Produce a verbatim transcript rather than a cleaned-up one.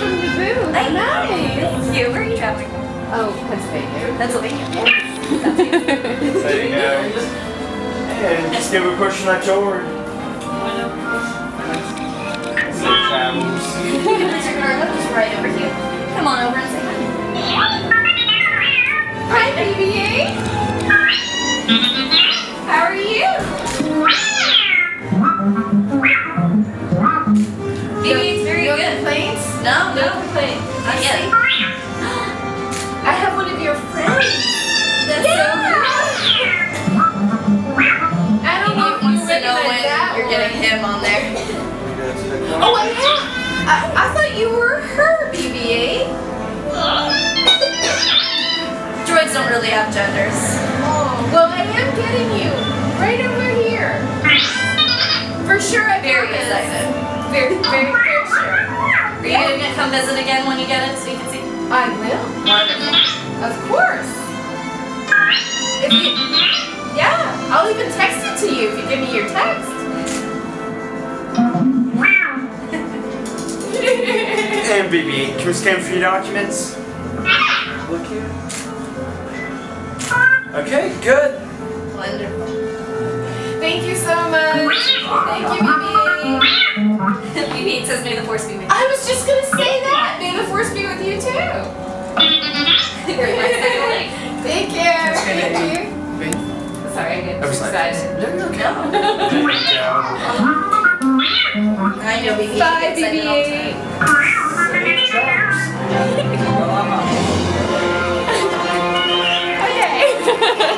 welcome to Booth. Thank Nice. Thank you. Where are you traveling? Oh, Pennsylvania. Pennsylvania. Yes. There you go. And just give a question I told her. Just right over here. Come on over and say hi. Hi, B B eight. How are you? B B eight's very no good. complaints? No, No no. complaints. Not yet. I have one of your friends. That's so good. I don't know if you Wants to know recognize when that you're one. getting him on there. Oh, I am. I, I thought you were her, B B eight. Droids don't really have genders. Oh, well, I am getting you right over here. For sure, I Very promise. excited. Very, very, very sure. Are you gonna come visit again when you get it so you can see? I will. Wonderful. Of course. If you, yeah, I'll even text it to you if you give me your text. And B B eight, can we scan for your documents? Look here. Okay, good. Wonderful. Thank you so much. Thank you, B B eight. B B eight says may the force be with you. I was just gonna say that. May the force be with you too. Thank you. Thank you. Sorry, I get too excited. No, you're okay. I know B B eight. Bye, gets B B excited all the eight. time. Okay.